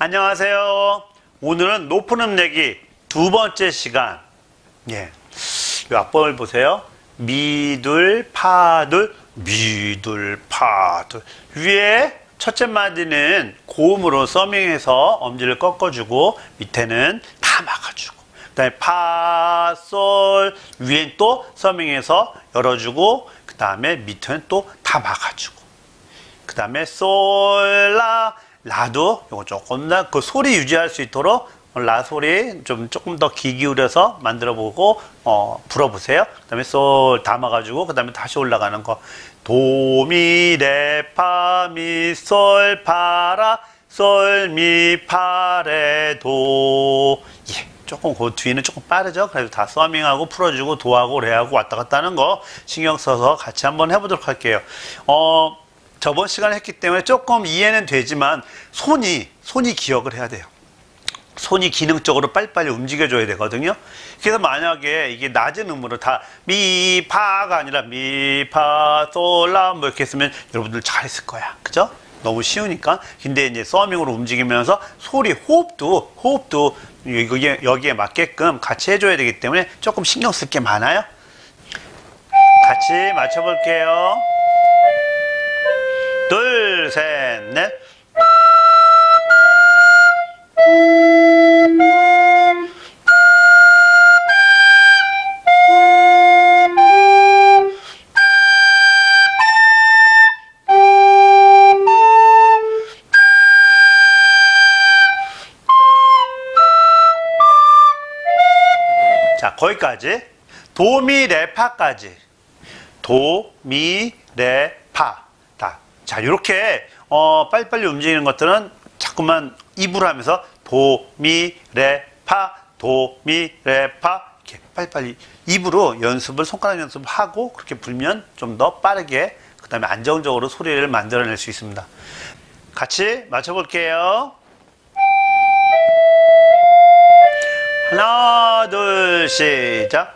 안녕하세요. 오늘은 높은 음 내기 두 번째 시간. 이 악보를 보세요. 미둘, 파둘, 미둘, 파둘. 위에 첫째 마디는 고음으로 서밍해서 엄지를 꺾어주고 밑에는 다 막아주고, 그 다음에 파, 솔, 위엔 또 서밍해서 열어주고, 그 다음에 밑에는 또 다 막아주고, 그 다음에 솔, 라, 라도 요거 조금 더 그 소리 유지할 수 있도록 라 소리 조금 더 귀 기울여서 만들어 보고 불어보세요. 그 다음에 솔 담아가지고 그 다음에 다시 올라가는 거 도, 미, 레, 파, 미, 솔, 파, 라, 솔, 미, 파, 레, 도. 조금 그 뒤는 조금 빠르죠. 그래서 다 서밍하고 풀어주고 도하고 레하고 왔다 갔다 하는 거 신경 써서 같이 한번 해보도록 할게요. 저번 시간에 했기 때문에 조금 이해는 되지만 손이 기억을 해야 돼요. 손이 기능적으로 빨리빨리 움직여줘야 되거든요. 그래서 만약에 이게 낮은 음으로 다 미, 파가 아니라 미, 파, 솔, 라 뭐 이렇게 했으면 여러분들 잘했을 거야. 그죠? 너무 쉬우니까. 근데 이제 서밍으로 움직이면서 소리, 호흡도 여기에 맞게끔 같이 해줘야 되기 때문에 조금 신경 쓸 게 많아요. 같이 맞춰볼게요. 둘, 셋, 넷. 자, 거기까지. 도, 미, 레, 파까지. 도, 미, 레, 파. 자, 이렇게 빨리빨리 움직이는 것들은 자꾸만 입으로 하면서 도, 미, 레, 파, 도, 미, 레, 파 이렇게 빨리빨리 입으로 연습을, 손가락 연습을 하고 그렇게 불면 좀 더 빠르게, 그 다음에 안정적으로 소리를 만들어낼 수 있습니다. 같이 맞춰볼게요. 하나, 둘, 시작.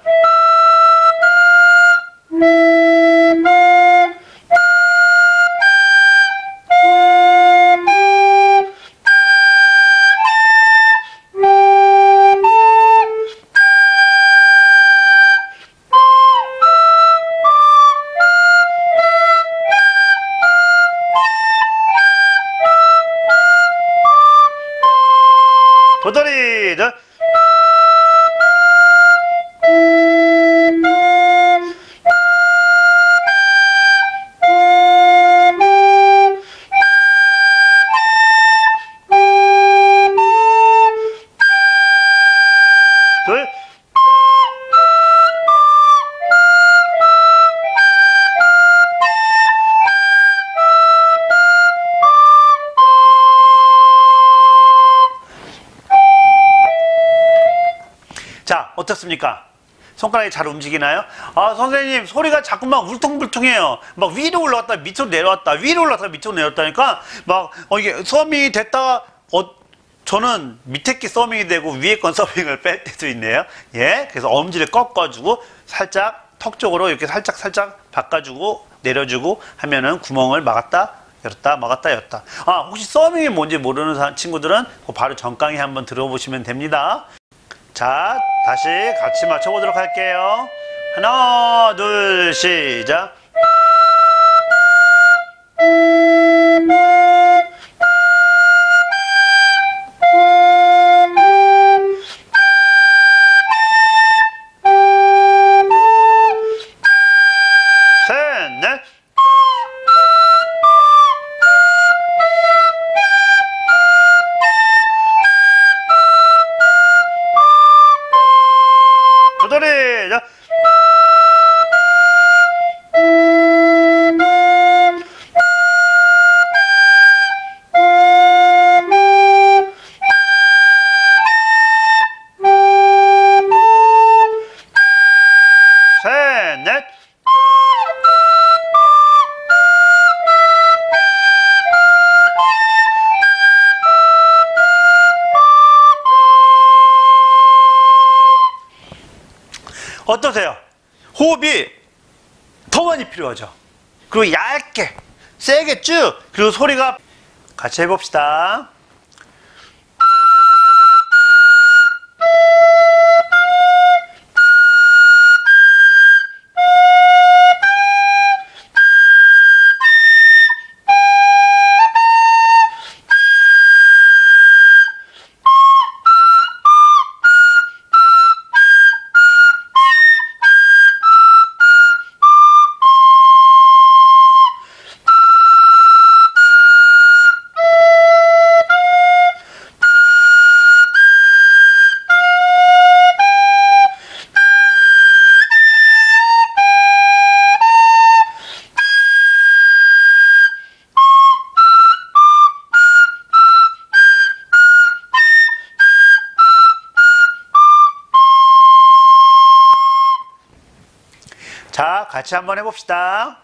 도토리, 둘. 자, 어떻습니까? 손가락이 잘 움직이나요? 아, 선생님, 소리가 자꾸만 울퉁불퉁해요. 막 위로 올라갔다 밑으로 내려왔다, 위로 올라갔다 밑으로 내려왔다니까 막 이게 서밍이 됐다가 저는 밑에 게 서밍이 되고 위에 건 서밍을 뺄 때도 있네요. 그래서 엄지를 꺾어주고 살짝 턱 쪽으로 이렇게 살짝 바꿔주고 내려주고 하면은 구멍을 막았다 열었다, 막았다 열었다. 혹시 서밍이 뭔지 모르는 친구들은 바로 전강의 한번 들어보시면 됩니다. 자, 다시 같이 맞춰보도록 할게요. 하나, 둘, 시작. 셋, 넷. 도토리, 자. 셋, 넷. 어떠세요? 호흡이 더 많이 필요하죠. 그리고 얇게 세게 쭉, 그리고 소리가 같이 해봅시다. 같이 한번 해봅시다.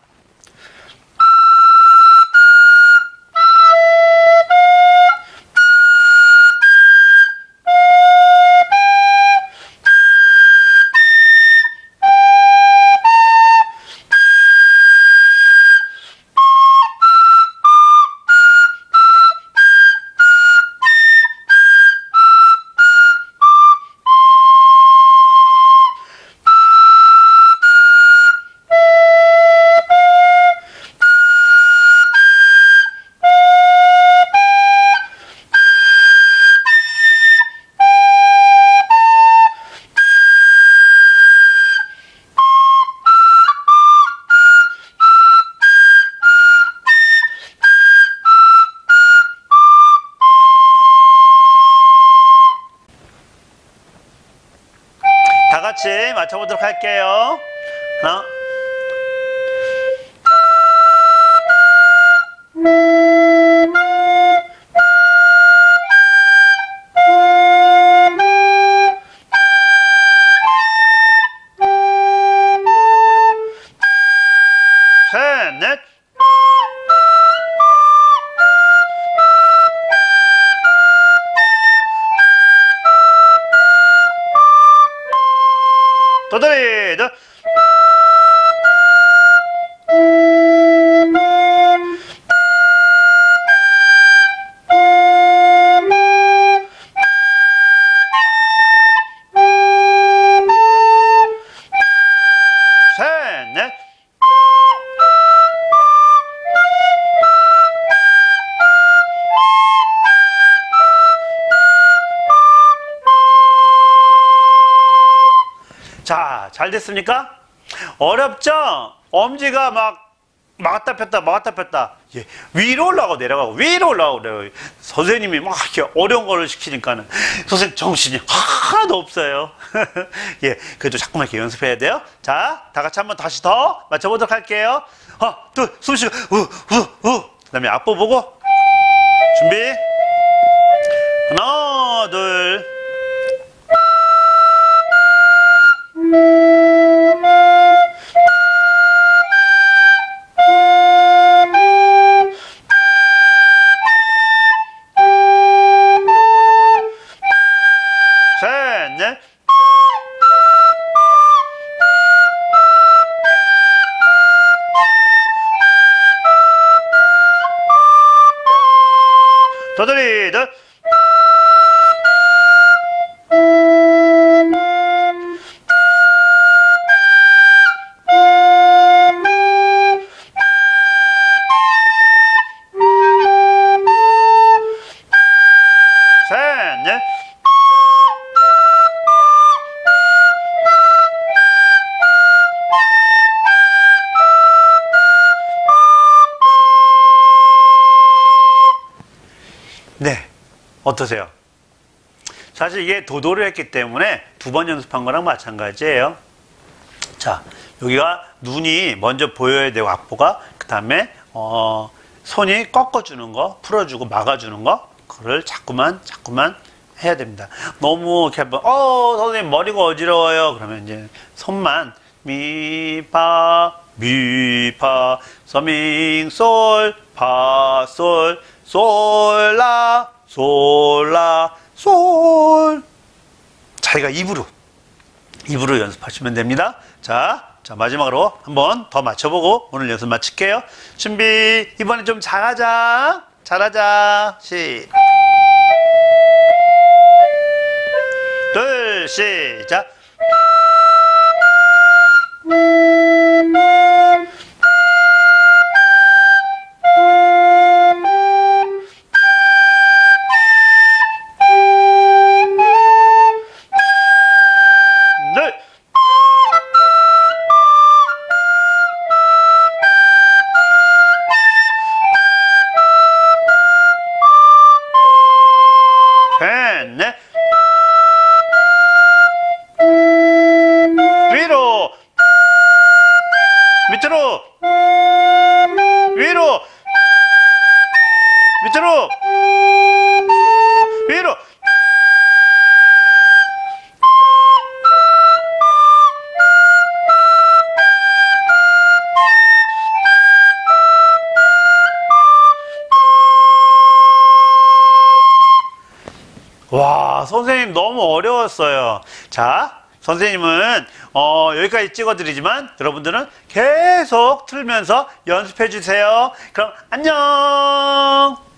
다 같이 맞춰보도록 할게요. 하나. 셋, 넷. 도다리들. 셋, 넷. 자, 잘 됐습니까? 어렵죠? 엄지가 막 막았다 폈다 막았다 폈다. 예, 위로 올라가고 내려가고 위로 올라가고 내려가고. 선생님이 막 이렇게 어려운 거를 시키니까는 선생님 정신이 하나도 없어요. 예, 그래도 자꾸만 이렇게 연습해야 돼요. 자, 다 같이 한번 다시 더 맞춰보도록 할게요. 하나, 둘, 숨 쉬고 그 다음에 앞보 보고 준비. 하나, 둘. 셋, 넷. 도다리들. 셋, 넷. 네, 어떠세요? 사실 이게 도도를 했기 때문에 두 번 연습한 거랑 마찬가지예요. 자, 여기가 눈이 먼저 보여야 되고 악보가, 그 다음에 손이 꺾어주는 거, 풀어주고 막아주는 거, 그걸 자꾸만 해야 됩니다. 너무 이렇게 한번 선생님 머리가 어지러워요. 그러면 이제 손만 미파 미파 서밍 솔 파 솔 솔라 솔라 솔. 자기가 입으로 연습하시면 됩니다. 자, 마지막으로 한번 더 맞춰보고 오늘 연습 마칠게요. 준비. 이번엔 좀 잘하자. 둘, 시작. 넷. 셋, 넷. 위로 밑으로 위로 밑으로 위로. 와, 선생님 너무 어려웠어요. 자, 선생님은 여기까지 찍어드리지만 여러분들은 계속 틀면서 연습해 주세요. 그럼 안녕.